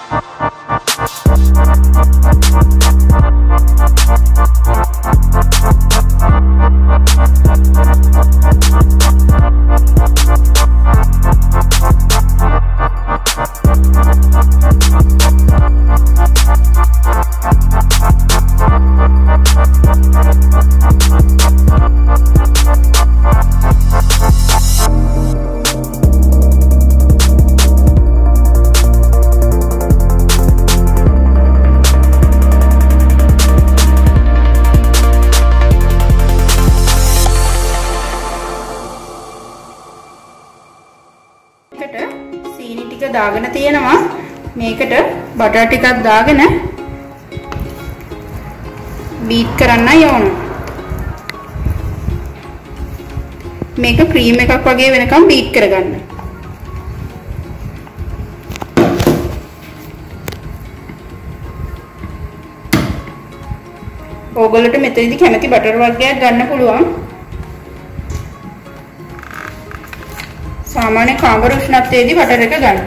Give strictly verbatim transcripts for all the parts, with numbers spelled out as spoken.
සීනි ටික දාගෙන තියෙනවා. මේකට බටර් ටිකක් දාගෙන බීට් කරන්න ඕන. මේක ක්‍රීම් එකක් වගේ වෙනකම් බීට් කරගන්න. ඕගොල්ලන්ට මෙතනදී කැමති බටර් වර්ගයක් ගන්න පුළුවන්. सामान्य कामर उष्णतेदी बटर එක ගන්න.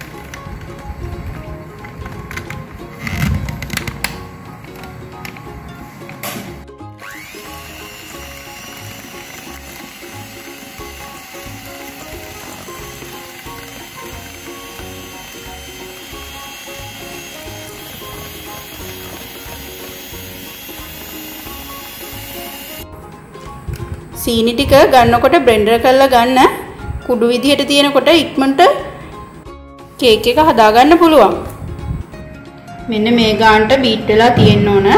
සීනි ටික ගන්නකොට බ්ලෙන්ඩර් කරලා ගන්න. කුඩු විදිහට තියෙනකොට ඉක්මනට කේක් එක හදා ගන්න පුළුවන්. මෙන්න මේ ගානට බීට් වෙලා තියෙන්න ඕන.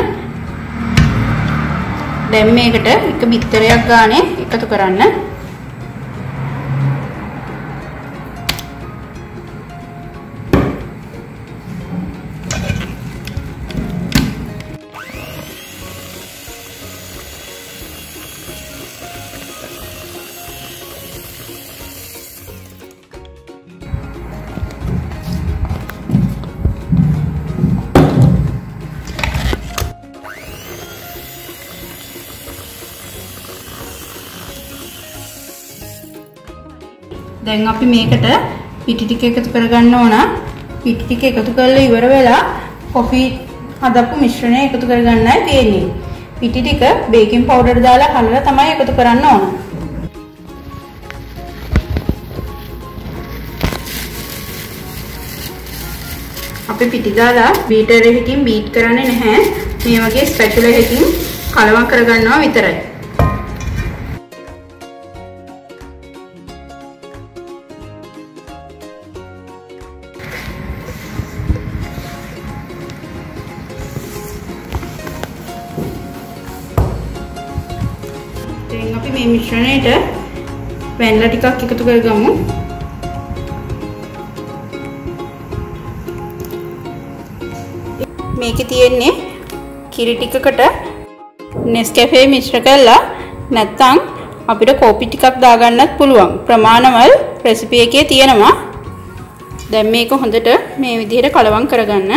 දැන් මේකට එක බිත්තරයක් ගානේ එකතු කරන්න. දැන් අපි මේකට පිටි ටික එකතු කරගන්න ඕන. පිටි ටික එකතු කරලා ඉවර වෙලා කොෆි හදපු මිශ්‍රණය එකතු කරගන්නයි තියෙන්නේ. පිටි ටික බේකින් පවුඩර් දාලා හලලා තමයි එකතු කරන්න ඕන. අපි පිටි දාලා බීටර් එකකින් බීට් කරන්නේ නැහැ. මේ වගේ ස්පැචුලා එකකින් කලවම් කරගන්නවා විතරයි. දැන් අපි මේ මිශ්‍රණයට වැනිලා ටිකක් එකතු කරගමු. මේකේ තියෙන්නේ කිරි ටිකකට Nescafe මිශ්‍ර කරලා නැත්නම් අපිට කෝපි ටිකක් දාගන්නත් පුළුවන්. ප්‍රමාණවල් රෙසිපි එකේ තියෙනවා. දැන් මේක හොඳට මේ විදිහට කලවම් කරගන්න.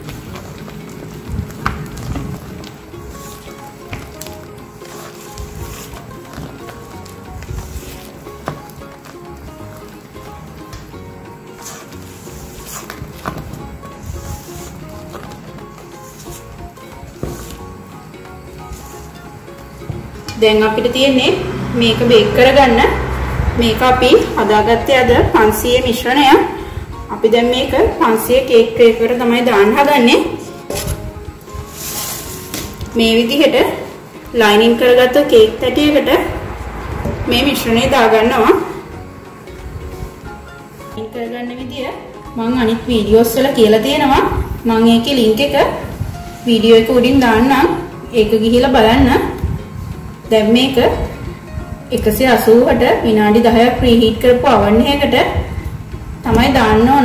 දැන් අපිට තියෙන්නේ මේක බේක් කරගන්න. මේක අපි හදාගත්තේ අද පන්සිය මිශ්‍රණය. අපි දැන් මේක පන්සිය කේක් ට්‍රේ එකට තමයි දාන්න හදන්නේ. මේ විදිහට ලයිනින් කරගත්ත කේක් තැටියකට මේ මිශ්‍රණය දාගන්නවා. ලයින් කරගන්න විදිය මම අනිත් වීඩියෝස් වල කියලා තියෙනවා. මම ඒකේ ලින්ක් එක වීඩියෝ එක උඩින් දාන්නම්. ඒක ගිහිල්ලා බලන්න. දැන් මේක එකසිය අසූවට විනාඩි දහයක් ප්‍රීහීට් කරපු oven එකකට තමයි දාන්න ඕන.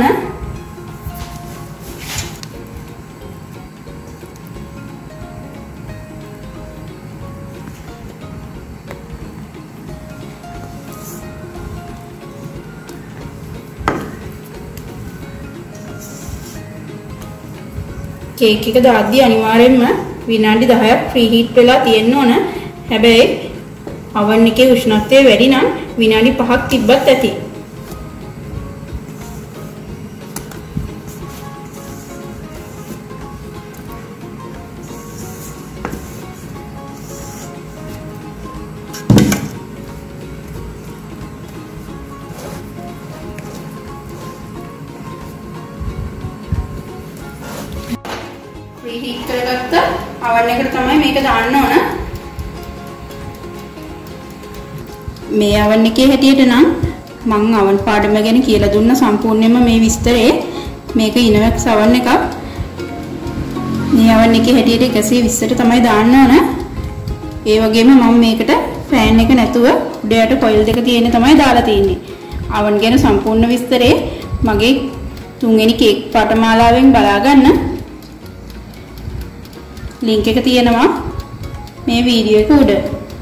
කේක් එක දාද්දී අනිවාර්යයෙන්ම විනාඩි දහයක් ප්‍රීහීට් වෙලා තියෙන්න ඕන. හැබැයි oven එකේ උෂ්ණත්වය වැඩි නම් විනාඩි පහක් තිබ්බත් ඇති. ප්‍රීහීට් කරගත්ත oven එකට තමයි මේක දාන්න ඕන. මේ oven එකේ හැටියට නම් මම oven පාඩම ගැන කියලා දුන්න සම්පූර්ණයෙන්ම මේ විස්තරේ. මේක ඉනවැක්ස් oven එකක්. මේ oven එකේ හැටියට එකසිය විස්සට තමයි දාන්න ඕන. ඒ වගේම මම මේකට ෆෑන් එක නැතුව උඩ යට කොයිල් දෙක තියෙන තමයි දාලා තියෙන්නේ. oven ගැන සම්පූර්ණ විස්තරේ මගේ තුන්වෙනි කේක් පාඨමාලාවෙන් බලා ගන්න. ලින්ක් එක තියෙනවා මේ වීඩියෝ එක උඩ.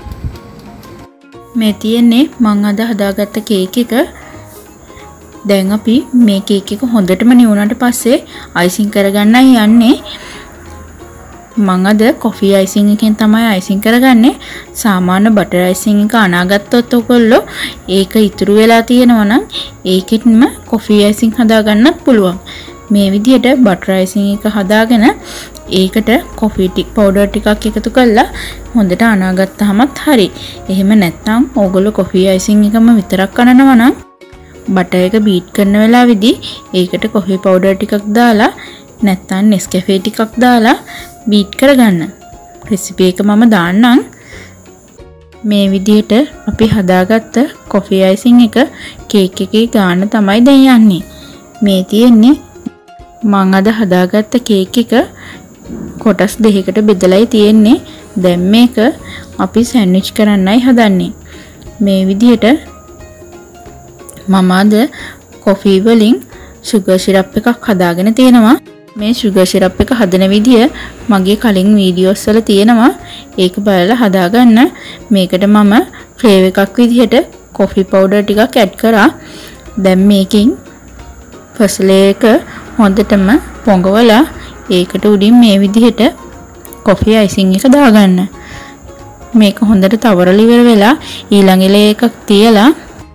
මේ තියෙන්නේ මම අද හදාගත්ත කේක් එක. දැන් අපි මේ කේක් එක හොඳටම නිවුණාට පස්සේ අයිසිං කරගන්නයි යන්නේ. මම අද කොෆි අයිසිං එකෙන් තමයි අයිසිං කරගන්නේ. සාමාන්‍ය බටර් අයිසිං එක අනාගත්තොත් ඔයගොල්ලෝ ඒක ඉතුරු වෙලා තියෙනවා නම් ඒකෙන්ම කොෆි අයිසිං හදාගන්නත් පුළුවන්. මේ විදිහට බටර් අයිසිං එක හදාගෙන ඒකට කොෆි ටික පවුඩර් ටිකක් එකතු කරලා හොඳට අනාගත්තාමත් හරි. එහෙම නැත්නම් ඕගොල්ලෝ කොෆි අයිසිං එකම විතරක් කරනවා නම් බටර් එක බීට් කරන වෙලාවේදී ඒකට කොෆි පවුඩර් ටිකක් දාලා නැත්නම් නෙස්කැෆේ ටිකක් දාලා බීට් කරගන්න. රෙසිපි එක මම දාන්නම්. මේ විදිහට අපි හදාගත්ත කොෆි අයිසිං එක කේක් එකේ ගාන තමයි දැන් යන්නේ. මේ තියෙන්නේ මම අද හදාගත්ත කේක් එක කොටස් දෙකකට බෙදලායි තියෙන්නේ. දැන් මේක අපි සෑන්ඩ්විච් කරන්නයි හදන්නේ. මේ විදිහට මම අද කොෆි වලින් sugar syrup එකක් හදාගෙන තියෙනවා. මේ sugar syrup එක හදන විදිය මගේ කලින් වීඩියෝස් වල තියෙනවා. ඒක බලලා හදාගන්න. මේකට මම ෆ්ලේවර් එකක් විදිහට කොෆි පවුඩර් ටිකක් ඇඩ් කරා. දැන් මේකෙන් ෆස්ට් ලේයර් එක හොඳටම පොඟවලා ඒකට උඩින් මේ විදිහට කොෆි අයිසිං එක දාගන්න. මේක හොඳට තවරලා ඉවර වෙලා ඊළඟ ලේයර් එකක් තියලා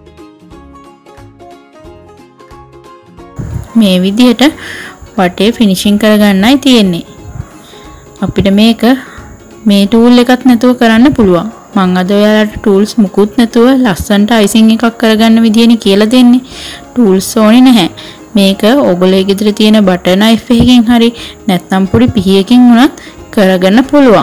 මේ විදිහට වටේ ෆිනිෂින් කරගන්නයි තියෙන්නේ. අපිට මේක මේ ටූල් එකක් නැතුව කරන්න පුළුවන්. මම අද ඔයාලට ටූල්ස් මුකුත් නැතුව ලස්සනට අයිසිං එකක් කරගන්න විදියනේ කියලා දෙන්නේ. ටූල්ස් ඕනේ නැහැ. මේක ඔයගොල්ලෝ ගෙදර තියෙන බටර් නයිෆ් එකකින් හරි නැත්නම් පොඩි පිහියකින් උනත් කරගන්න පුළුවන්.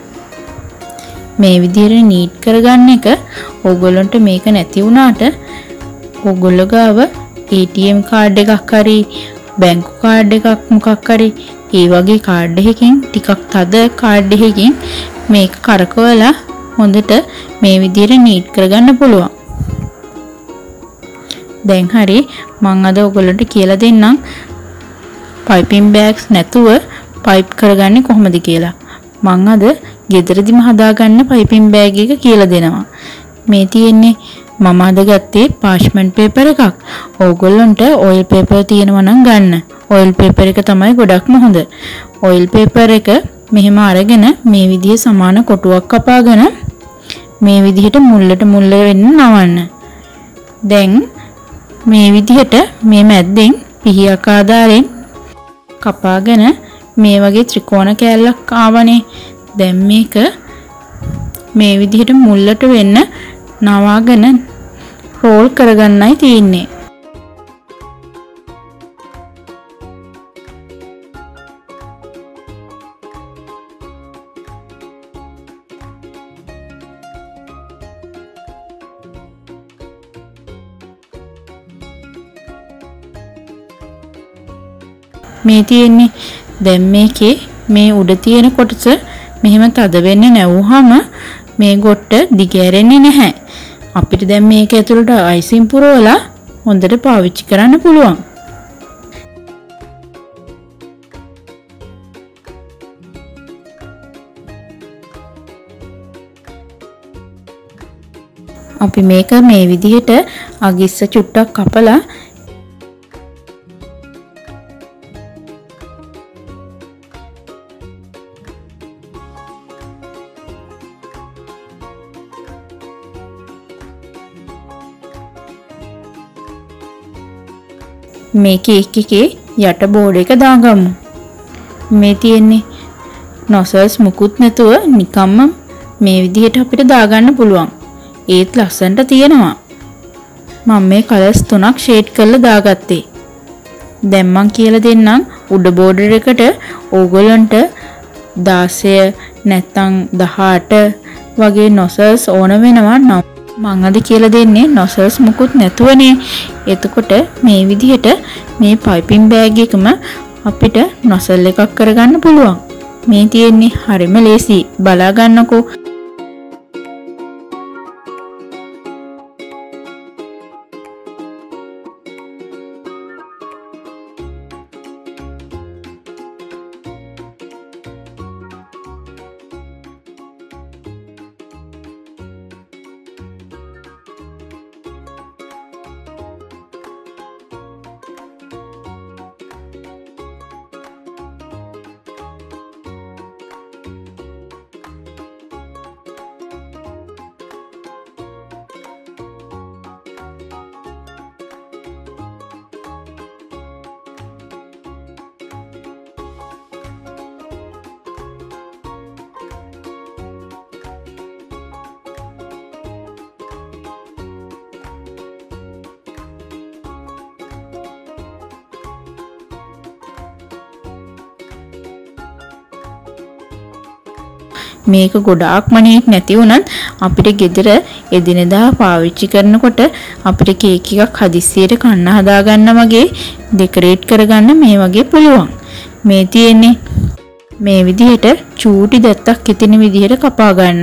මේ විදිහට නීට් කරගන්න එක ඔයගොල්ලන්ට මේක නැති වුණාට ඔයගොල්ලෝ ගාව A T M කාඩ් එකක් හරි බැංකු කාඩ් එකක් මොකක් හරි ඒ වගේ කාඩ් එකකින් ටිකක් තද කාඩ් එකකින් මේක කරකවලා හොඳට මේ විදිහට නීට් කරගන්න පුළුවන්. දැන් හරි මම අද ඔයගොල්ලන්ට කියලා දෙන්නම් පයිපින් බෑග්ස් නැතුව පයිප් කරගන්නේ කොහොමද කියලා. මම අද ගෙදරදිම හදාගන්න පයිපින් බෑග් එක කියලා දෙනවා. මේ තියෙන්නේ මම අද ගත්තේ පාර්ච්මන්ට් පේපර් එකක්. ඕගොල්ලන්ට ඔයිල් පේපර් තියෙනවා නම් ගන්න. ඔයිල් පේපර් එක තමයි ගොඩක්ම හොඳ. ඔයිල් පේපර් එක මෙහෙම අරගෙන මේ විදිහේ සමාන කොටුවක් කපාගෙන මේ විදිහට මුල්ලට මුල්ල වෙන්න නවන්න. දැන් මේ විදිහට මේ මැද්දෙන් පිහියක් ආධාරයෙන් කපාගෙන මේ වගේ ත්‍රිකෝණ කෑල්ලක් ආවනේ. දැන් මේක මේ විදිහට මුල්ලට වෙන්න නවාගෙන රෝල් කරගන්නයි තියෙන්නේ. මේ තියෙන්නේ දැන් මේකේ මේ උඩ තියෙන කොටස මෙහෙම තද වෙන්නේ නැවුවහම මේ ගොට්ට දිගෑරෙන්නේ නැහැ. අපිට දැන් මේක ඇතුළට අයිසින් පුරවලා හොඳට පාවිච්චි කරන්න පුළුවන්. අපි මේක මේ විදිහට අගිස්ස චුට්ටක් කපලා මේ කේක් එකේ යට බෝඩ් එක දාගමු. මේ තියෙන්නේ නොසල්ස් මුකුත් නැතුව නිකම්ම මේ විදිහට අපිට දාගන්න පුළුවන්. ඒත් ලස්සනට තියෙනවා. මම මේ කලර්ස් තුනක් ෂේඩ් කරලා දාගත්තේ. දැන් මම කියලා දෙන්නම් උඩ බෝඩර් එකට ඕගොල්ලන්ට දාසය නැත්තම් දහඅට වගේ නොසල්ස් ඕන වෙනවා. නම් මම අද කියලා දෙන්නේ නොසල්ස් මුකුත් නැතුවනේ. එතකොට මේ විදිහට මේ පයිපින් බෑග් එකම අපිට නොසල් එකක් කරගන්න පුළුවන්. මේ තියෙන්නේ හරිම ලේසි. බලා ගන්නකෝ. මේක ගොඩාක් මණික් නැති වුණත් අපිට ගෙදර එදිනෙදා පාවිච්චි කරනකොට අපිට කේක් එකක් හදිස්සියට කන්න හදා ගන්න වගේ ඩෙකොරේට් කරගන්න මේ වගේ පුළුවන්. මේ තියෙන්නේ මේ විදිහට චූටි දැත්තක් හිටින විදිහට කපා ගන්න.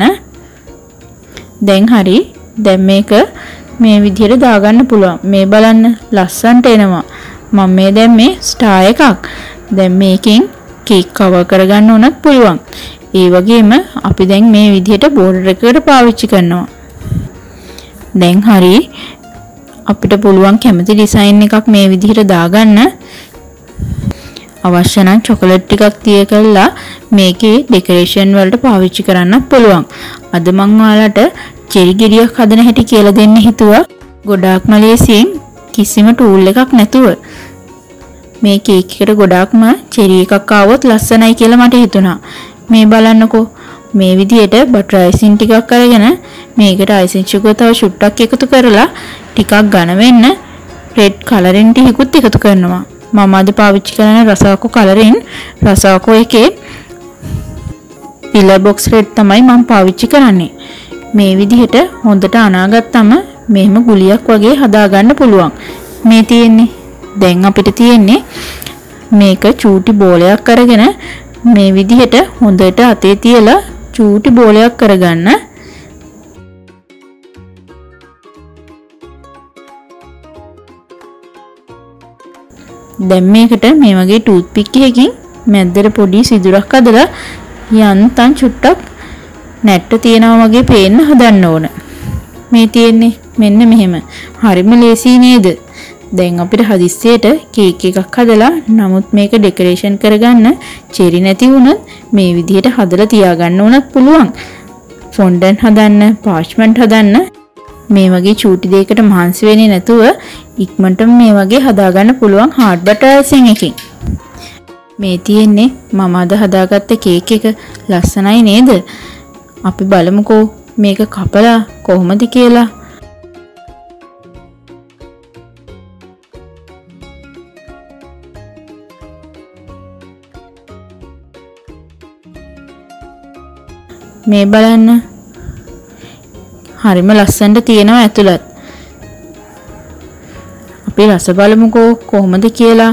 දැන් හරි. දැන් මේක මේ විදිහට දාගන්න පුළුවන්. මේ බලන්න ලස්සන්ට එනවා. මම මේ දැන් මේ ස්ටාර් එකක්. දැන් මේකෙන් කේක් කවර් කරගන්න උනත් පුළුවන්. ඒ වගේම අපි දැන් මේ විදිහට බෝඩර් එකකට පාවිච්චි කරනවා. දැන් හරි අපිට පුළුවන් කැමති ඩිසයින් එකක් මේ විදිහට දාගන්න. අවශ්‍ය නම් චොකලට් ටිකක් තිය කරලා මේකේ ඩෙකොරේෂන් වලට පාවිච්චි කරන්නත් පුළුවන්. අද මම ඔයාලට චෙරි ගෙඩියක් හදන හැටි කියලා දෙන්න හිතුවා. ගොඩාක්ම ලේසියෙන් කිසිම ටූල් එකක් නැතුව. මේ කේක් එකට ගොඩාක්ම චෙරි එකක් ආවොත් ලස්සනයි කියලා මට හිතුණා. මේ බලන්නකෝ. මේ විදිහට බටර් අයිසින් ටිකක් අරගෙන මේකට අයිසින් සුගර් තව චුට්ටක් එකතු කරලා ටිකක් ඝන වෙන්න රෙඩ් කලරින් ටිකකුත් එකතු කරනවා. මම අද පාවිච්චි කරන රසාකෝ කලරින් රසාකෝ එකේ පිලර් බොක්ස් රෙඩ් තමයි මම පාවිච්චි කරන්නේ. මේ විදිහට හොඳට අනාගත්තම මෙහෙම ගුලියක් වගේ හදා ගන්න පුළුවන්. මේ තියෙන්නේ දැන් අපිට තියෙන්නේ මේක චූටි බෝලයක් අරගෙන මේ විදිහට හොඳට අතේ තියලා චූටි බෝලයක් කරගන්න. දැන් මේකට මේ වගේ ටූත් පික් එකකින් මැද්දට පොඩි සිදුරක් අදලා යන්තම් චුට්ටක් නැට්ට තියනවා වගේ පේන්න හදන්න ඕන. මේ තියෙන්නේ මෙන්න මෙහෙම. හරිම ලේසි නේද? දැන් අපිට හදිස්සියට කේක් එකක් හදලා නමුත් මේක ඩෙකොරේෂන් කරගන්න චෙරි නැති වුණොත් මේ විදිහට හදලා තියාගන්න උනත් පුළුවන්. ෆොන්ඩන්ට් හදන්න, පාර්ච්මන්ට් හදන්න මේ වගේ චූටි දෙයකට මහන්සි වෙන්නේ නැතුව ඉක්මනටම මේ වගේ හදාගන්න පුළුවන් හાર્ඩ් බටර් අයිසින් එකකින්. මේ තියෙන්නේ මම අද හදාගත්ත කේක් එක. ලස්සනයි නේද? අපි බලමුකෝ මේක කපලා කොහොමද කියලා. මේ බලන්න හරිම ලස්සනට තියෙනවා ඇතුළත්. අපි රස බලමුකෝ කොහොමද කියලා.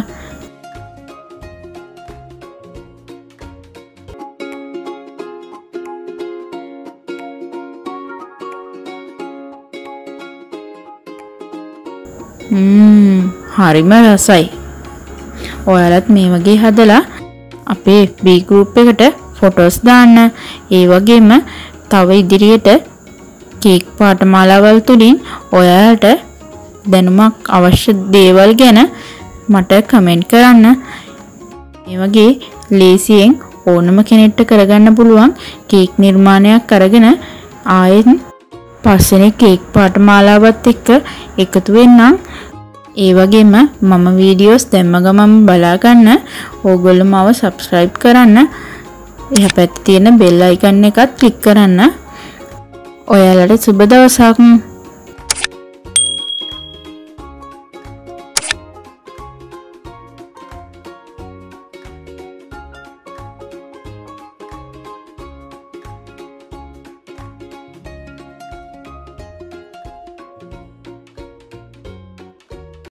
ම්ම් හරිම රසයි. ඔයාලත් මේ වගේ හදලා අපේ එෆ් බී group එකට ෆොටෝස් දාන්න. ඒ වගේම තව ඉදිරියට කේක් පාඨමාලාවල් තුලින් ඔයාලට දැනුමක් අවශ්‍ය දේවල් ගැන මට කමෙන්ට් කරන්න. මේ වගේ ලේසියෙන් ඕනම කෙනෙක්ට කරගන්න පුළුවන් කේක් නිර්මාණයක් අරගෙන ආයෙත් පස්සේ කේක් පාඨමාලාවත් එක්ක එකතු වෙන්නම්. ඒ වගේම මම වීඩියෝස් දැම්ම ගමන් බලා ගන්න. ඕගොල්ලෝ මාව subscribe කරන්න. එහා පැත්තේ තියෙන bell icon එකත් click කරන්න. ඔයාලට සුබ දවසක්.